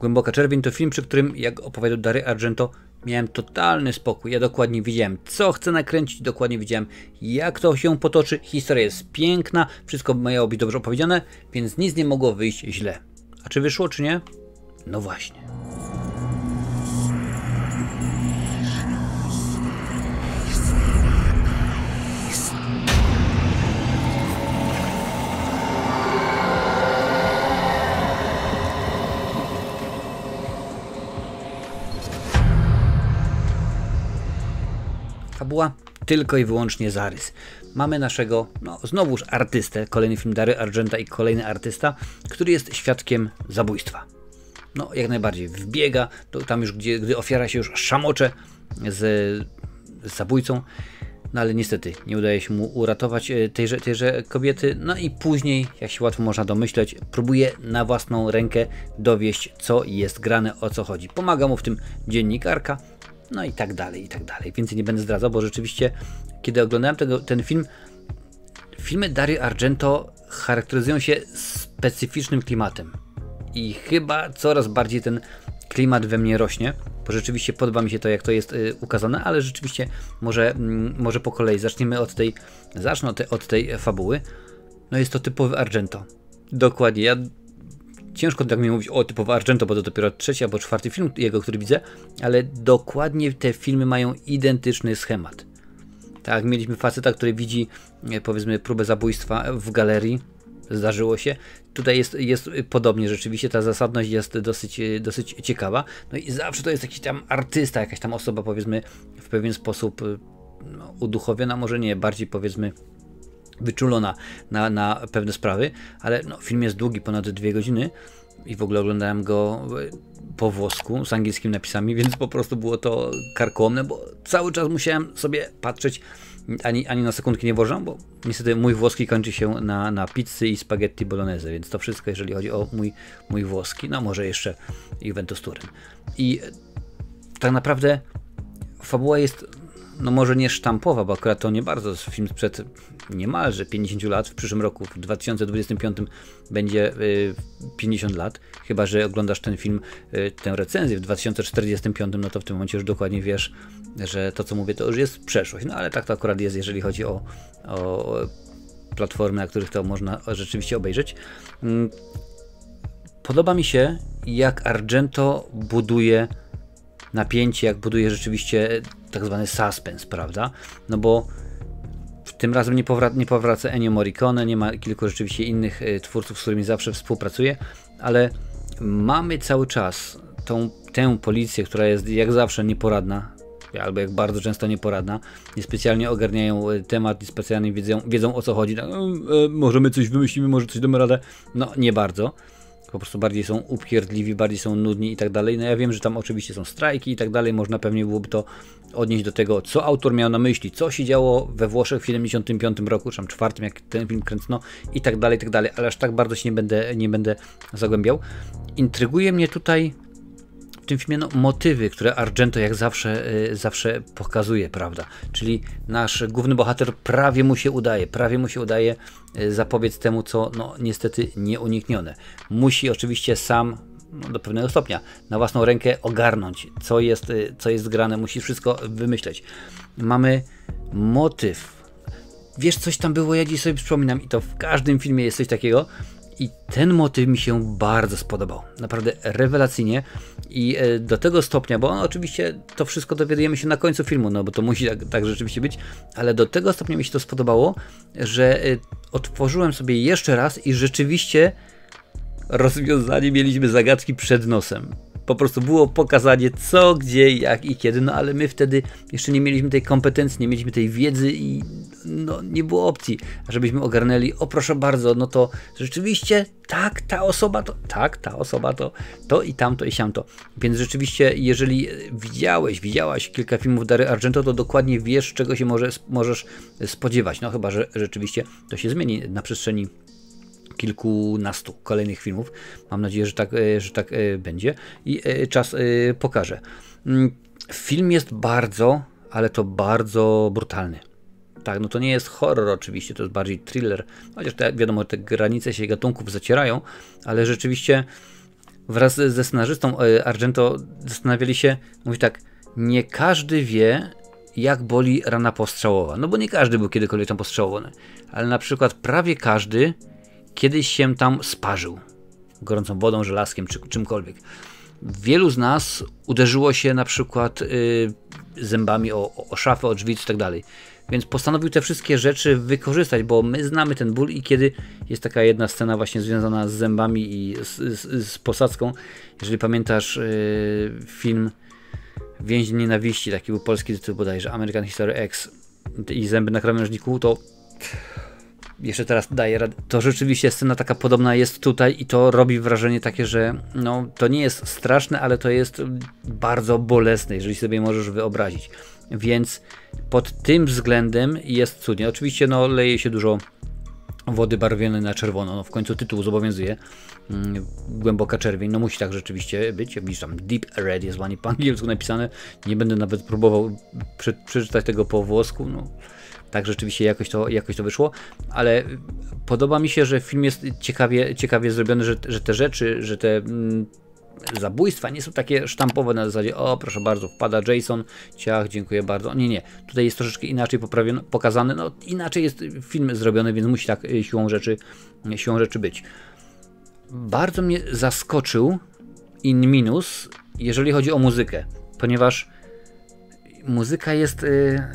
Głęboka Czerwień to film, przy którym, jak opowiadał Dario Argento, miałem totalny spokój. Ja dokładnie wiedziałem, co chcę nakręcić, dokładnie wiedziałem, jak to się potoczy. Historia jest piękna, wszystko miało być dobrze opowiedziane, więc nic nie mogło wyjść źle. A czy wyszło, czy nie? No właśnie. Fabuła tylko i wyłącznie zarys. Mamy naszego, no znowuż artystę, kolejny film Dario Argenta i kolejny artysta, który jest świadkiem zabójstwa. No jak najbardziej wbiega, to tam już gdy ofiara się już szamocze z zabójcą, no ale niestety nie udaje się mu uratować tejże kobiety, no i później, jak się łatwo można domyśleć, próbuje na własną rękę dowieść, co jest grane, o co chodzi. Pomaga mu w tym dziennikarka, no i tak dalej, i tak dalej. Więcej nie będę zdradzał, bo rzeczywiście, kiedy oglądałem ten film, filmy Dario Argento charakteryzują się specyficznym klimatem. I chyba coraz bardziej ten klimat we mnie rośnie, bo rzeczywiście podoba mi się to, jak to jest ukazane, ale rzeczywiście może po kolei zacznę od tej fabuły. No jest to typowy Argento. Dokładnie, ciężko tak mi mówić o typowo Argento, bo to dopiero trzeci albo czwarty film jego, który widzę, ale dokładnie te filmy mają identyczny schemat. Tak, mieliśmy faceta, który widzi, powiedzmy, próbę zabójstwa w galerii, zdarzyło się. Tutaj jest podobnie, rzeczywiście ta zasadność jest dosyć ciekawa. No i zawsze to jest jakiś tam artysta, jakaś tam osoba, powiedzmy, w pewien sposób uduchowiona, może nie, bardziej, powiedzmy, wyczulona na pewne sprawy, ale no, film jest długi, ponad 2 godziny i w ogóle oglądałem go po włosku z angielskimi napisami, więc po prostu było to karkołomne, bo cały czas musiałem sobie patrzeć, ani na sekundkę nie włożę, bo niestety mój włoski kończy się na pizzy i spaghetti bolognese, więc to wszystko, jeżeli chodzi o mój włoski, no może jeszcze Juventus Turyn. I tak naprawdę fabuła jest, no może nie sztampowa, bo akurat to nie bardzo, film sprzed niemalże 50 lat, w przyszłym roku, w 2025 będzie 50 lat, chyba że oglądasz ten film, tę recenzję w 2045, no to w tym momencie już dokładnie wiesz, że to, co mówię, to już jest przeszłość, no ale tak to akurat jest, jeżeli chodzi o platformy, na których to można rzeczywiście obejrzeć. Podoba mi się, jak Argento buduje napięcie, jak buduje rzeczywiście tak zwany suspense, prawda? No bo tym razem nie powraca Ennio Morricone, nie ma kilku rzeczywiście innych twórców, z którymi zawsze współpracuję, ale mamy cały czas tę policję, która jest jak zawsze nieporadna, albo jak bardzo często nieporadna, niespecjalnie ogarniają temat, niespecjalnie wiedzą o co chodzi, tak, może my coś wymyślimy, może coś damy radę, no nie bardzo. Po prostu bardziej są upierdliwi, bardziej są nudni i tak dalej. No ja wiem, że tam oczywiście są strajki i tak dalej, można pewnie byłoby to odnieść do tego, co autor miał na myśli, co się działo we Włoszech w 75 roku, czy tam 4, jak ten film kręcono i tak dalej, ale aż tak bardzo się nie będę zagłębiał. Intryguje mnie tutaj w tym filmie motywy, które Argento jak zawsze pokazuje, prawda? Czyli nasz główny bohater prawie mu się udaje zapobiec temu, co no niestety nieuniknione. Musi oczywiście sam, no, do pewnego stopnia, na własną rękę ogarnąć, co jest grane, musi wszystko wymyśleć. Mamy motyw. Wiesz, coś tam było, ja dziś sobie przypominam i to w każdym filmie jest coś takiego. I ten motyw mi się bardzo spodobał. Naprawdę rewelacyjnie. I do tego stopnia, bo oczywiście to wszystko dowiadujemy się na końcu filmu, no bo to musi tak rzeczywiście być, ale do tego stopnia mi się to spodobało, że otworzyłem sobie jeszcze raz i rzeczywiście rozwiązanie mieliśmy zagadki przed nosem. Po prostu było pokazanie co, gdzie, jak i kiedy, no ale my wtedy jeszcze nie mieliśmy tej kompetencji, nie mieliśmy tej wiedzy i no nie było opcji, żebyśmy ogarnęli, o proszę bardzo, no to rzeczywiście tak, ta osoba to i tamto i siamto. Więc rzeczywiście, jeżeli widziałaś kilka filmów Dario Argento, to dokładnie wiesz, czego się możesz spodziewać. No chyba, że rzeczywiście to się zmieni na przestrzeni kilkunastu kolejnych filmów. Mam nadzieję, że tak będzie i czas pokaże. Film jest bardzo, ale to bardzo brutalny. Tak, no to nie jest horror oczywiście, to jest bardziej thriller, chociaż wiadomo, te granice się gatunków zacierają, ale rzeczywiście wraz ze scenarzystą Argento zastanawiali się, mówi tak, nie każdy wie, jak boli rana postrzałowa. No bo nie każdy był kiedykolwiek tam postrzałowany. Ale na przykład prawie każdy kiedyś się tam sparzył. Gorącą wodą, żelazkiem czy czymkolwiek. Wielu z nas uderzyło się na przykład zębami o szafę, o drzwi i tak dalej. Więc postanowił te wszystkie rzeczy wykorzystać, bo my znamy ten ból i kiedy jest taka jedna scena właśnie związana z zębami i z posadzką. Jeżeli pamiętasz film Więzień Nienawiści, taki był polski tytuł bodajże, American History X i zęby na krawężniku, to jeszcze teraz daję radę. To rzeczywiście scena taka podobna jest tutaj i to robi wrażenie takie, że no, to nie jest straszne, ale to jest bardzo bolesne, jeżeli sobie możesz wyobrazić. Więc pod tym względem jest cudnie. Oczywiście no, leje się dużo wody barwionej na czerwono. No, w końcu tytuł zobowiązuje. Głęboka czerwień. No musi tak rzeczywiście być. Jak widzisz tam Deep Red jest ładnie po angielsku napisane. Nie będę nawet próbował przeczytać tego po włosku. No, tak rzeczywiście jakoś to wyszło. Ale podoba mi się, że film jest ciekawie zrobiony, że te rzeczy, że te zabójstwa nie są takie sztampowe na zasadzie o proszę bardzo, wpada Jason, ciach, dziękuję bardzo. Nie. Tutaj jest troszeczkę inaczej pokazane. No inaczej jest film zrobiony, więc musi tak siłą rzeczy być. Bardzo mnie zaskoczył Inminus, jeżeli chodzi o muzykę, ponieważ muzyka jest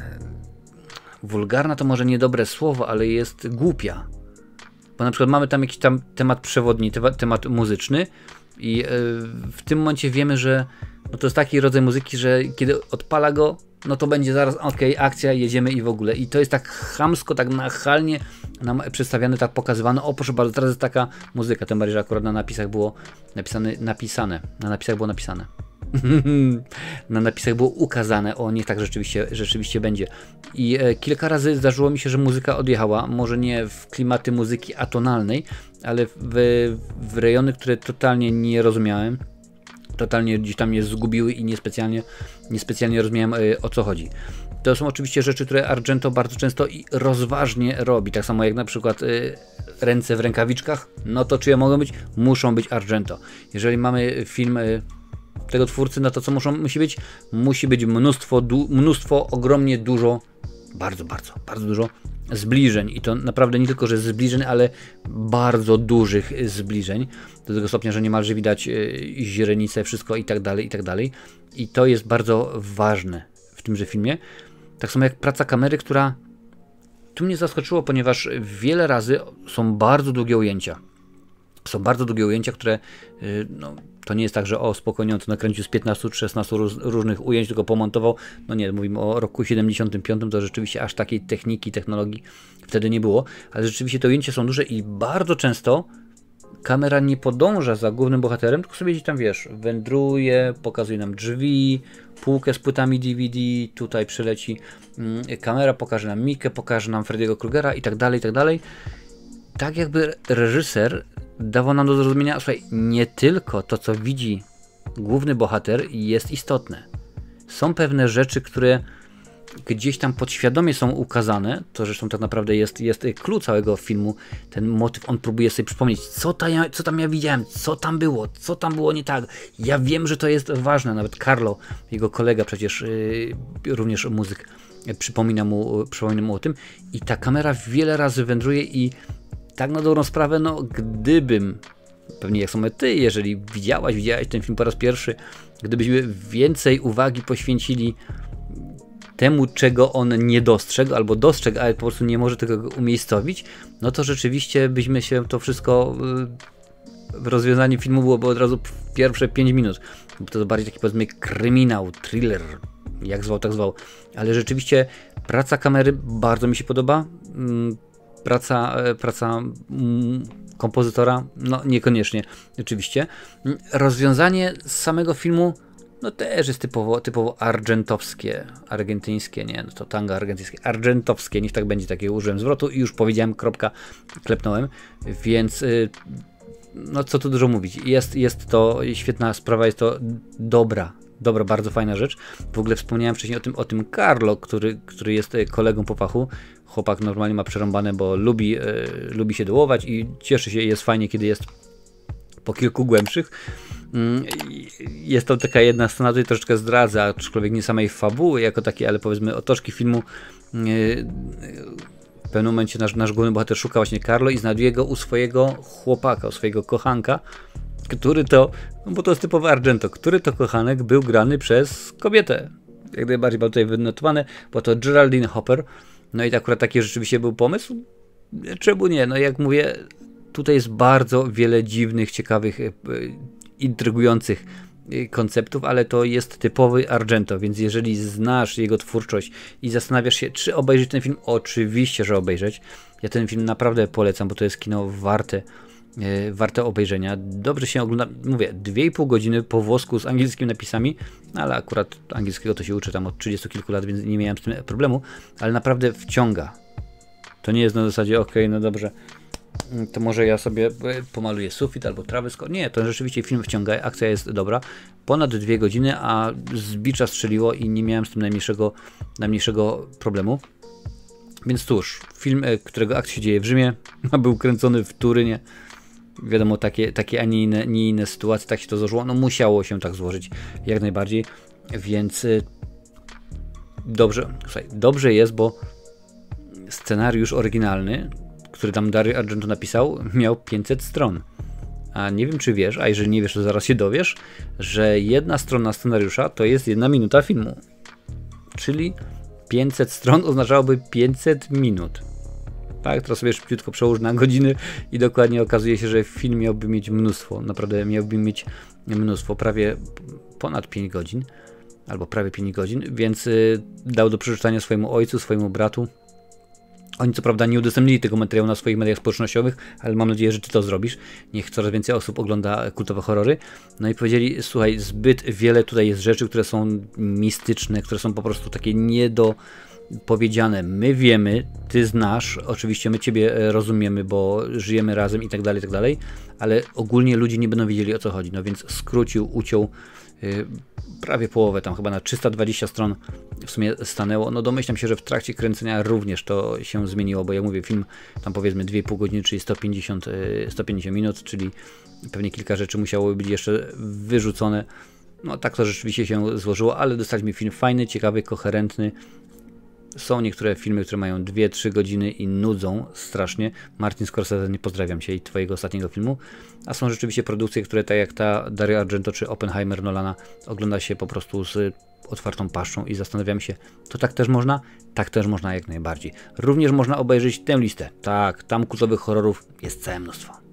wulgarna, to może niedobre słowo, ale jest głupia. Bo na przykład mamy tam jakiś tam temat przewodni, temat muzyczny i w tym momencie wiemy, że no to jest taki rodzaj muzyki, że kiedy odpala go, no to będzie zaraz okej, akcja, jedziemy i w ogóle. I to jest tak chamsko, tak nachalnie nam przedstawiane, tak pokazywane. O proszę bardzo, teraz jest taka muzyka, tym bardziej, że akurat na napisach było napisane. Na napisach było ukazane, o niech tak rzeczywiście będzie. I kilka razy zdarzyło mi się, że muzyka odjechała, może nie w klimaty muzyki atonalnej, ale w rejony, które totalnie nie rozumiałem. Totalnie gdzieś tam mnie zgubiły i niespecjalnie rozumiałem, o co chodzi. To są oczywiście rzeczy, które Argento bardzo często i rozważnie robi. Tak samo jak na przykład ręce w rękawiczkach, no to czyje mogą być? Muszą być Argento. Jeżeli mamy film tego twórcy, no to co musi być? Musi być mnóstwo, ogromnie dużo, bardzo dużo zbliżeń. I to naprawdę nie tylko, że zbliżeń, ale bardzo dużych zbliżeń. Do tego stopnia, że niemalże widać źrenice, wszystko i tak dalej. I to jest bardzo ważne w tymże filmie. Tak samo jak praca kamery, która tu mnie zaskoczyło, ponieważ wiele razy są bardzo długie ujęcia. Są bardzo długie ujęcia, które no, to nie jest tak, że spokojnie on to nakręcił z 15 czy 16 różnych ujęć, tylko pomontował. No nie, mówimy o roku 75, to rzeczywiście aż takiej technologii wtedy nie było, ale rzeczywiście te ujęcia są duże i bardzo często kamera nie podąża za głównym bohaterem, tylko sobie gdzieś tam, wiesz, wędruje, pokazuje nam drzwi, półkę z płytami DVD, tutaj przyleci kamera, pokaże nam Mikę, pokaże nam Freddy'ego Krugera i tak dalej. Tak jakby reżyser dawał nam do zrozumienia, słuchaj, nie tylko to, co widzi główny bohater, jest istotne. Są pewne rzeczy, które gdzieś tam podświadomie są ukazane, to zresztą tak naprawdę jest clue całego filmu, ten motyw, on próbuje sobie przypomnieć, co tam ja widziałem, co tam było nie tak. Ja wiem, że to jest ważne, nawet Carlo, jego kolega przecież, również muzyk, przypomina mu o tym i ta kamera wiele razy wędruje i tak na dobrą sprawę, no gdybym, pewnie jak są ty, jeżeli widziałeś ten film po raz pierwszy, gdybyśmy więcej uwagi poświęcili temu, czego on nie dostrzegł, albo dostrzegł, ale po prostu nie może tego umiejscowić, no to rzeczywiście byśmy się to wszystko w rozwiązaniu filmu byłoby od razu w pierwsze 5 minut. Bo to bardziej taki, powiedzmy, kryminał, thriller, jak zwał, tak zwał. Ale rzeczywiście praca kamery bardzo mi się podoba. Praca kompozytora, no niekoniecznie oczywiście. Rozwiązanie samego filmu, no też jest typowo argentyńskie, nie, no to tango argentyńskie, argentowskie, niech tak będzie, takiego użyłem zwrotu i już powiedziałem, kropka, klepnąłem, więc no co tu dużo mówić, jest to świetna sprawa, jest to dobra, bardzo fajna rzecz. W ogóle wspomniałem wcześniej o tym Carlo, który jest kolegą po fachu. Chłopak normalnie ma przerąbane, bo lubi się dołować i cieszy się, jest fajnie, kiedy jest po kilku głębszych. Jest to taka jedna scena, tutaj troszeczkę zdradza, aczkolwiek nie samej fabuły jako takiej, ale powiedzmy otoczki filmu. W pewnym momencie nasz główny bohater szuka właśnie Carlo i znajduje go u swojego chłopaka, u swojego kochanka, który to, no bo to jest typowy Argento, który to kochanek był grany przez kobietę. Jak najbardziej było tutaj wynotowane, bo to Geraldine Hopper. No i akurat taki rzeczywiście był pomysł. Czemu nie? No jak mówię, tutaj jest bardzo wiele dziwnych, ciekawych, intrygujących konceptów, ale to jest typowy Argento, więc jeżeli znasz jego twórczość i zastanawiasz się, czy obejrzeć ten film, oczywiście, że obejrzeć. Ja ten film naprawdę polecam, bo to jest kino warte obejrzenia. Dobrze się ogląda, mówię, 2,5 godziny po włosku z angielskimi napisami, ale akurat angielskiego to się uczę tam od 30 kilku lat, więc nie miałem z tym problemu, ale naprawdę wciąga. To nie jest na zasadzie, ok, no dobrze, to może ja sobie pomaluję sufit albo trawę. Nie, to rzeczywiście film wciąga, akcja jest dobra. Ponad 2 godziny, a z bicza strzeliło i nie miałem z tym najmniejszego problemu. Więc cóż, film, którego akcja się dzieje w Rzymie, a był kręcony w Turynie. Wiadomo, takie a nie inne sytuacje, tak się to złożyło. No musiało się tak złożyć, jak najbardziej. Więc dobrze, słuchaj, dobrze jest, bo scenariusz oryginalny, który tam Dario Argento napisał, miał 500 stron. A nie wiem, czy wiesz, a jeżeli nie wiesz, to zaraz się dowiesz, że jedna strona scenariusza to jest 1 minuta filmu. Czyli 500 stron oznaczałoby 500 minut. Tak, teraz sobie szybciutko przełóż na godziny i dokładnie okazuje się, że film miałby mieć mnóstwo, naprawdę miałby mieć mnóstwo, prawie ponad 5 godzin, albo prawie 5 godzin, więc dał do przeczytania swojemu ojcu, swojemu bratu. Oni co prawda nie udostępnili tego materiału na swoich mediach społecznościowych, ale mam nadzieję, że ty to zrobisz. Niech coraz więcej osób ogląda kultowe horrory. No i powiedzieli, słuchaj, zbyt wiele tutaj jest rzeczy, które są mistyczne, które są po prostu takie niedopowiedziane. My wiemy, ty znasz, oczywiście my ciebie rozumiemy, bo żyjemy razem i tak dalej, ale ogólnie ludzie nie będą wiedzieli, o co chodzi. No więc skrócił, uciął prawie połowę, tam chyba na 320 stron w sumie stanęło. No domyślam się, że w trakcie kręcenia również to się zmieniło, bo jak mówię, film tam powiedzmy 2,5 godziny, czyli 150 minut, czyli pewnie kilka rzeczy musiało być jeszcze wyrzucone. No tak to rzeczywiście się złożyło, ale dostaliśmy film fajny, ciekawy, koherentny. Są niektóre filmy, które mają 2-3 godziny i nudzą strasznie. Martin Scorsese, nie pozdrawiam się, i twojego ostatniego filmu. A są rzeczywiście produkcje, które tak jak ta Dario Argento czy Oppenheimer Nolana ogląda się po prostu z otwartą paszczą i zastanawiam się, to tak też można? Tak też można jak najbardziej. Również można obejrzeć tę listę. Tak, tam kultowych horrorów jest całe mnóstwo.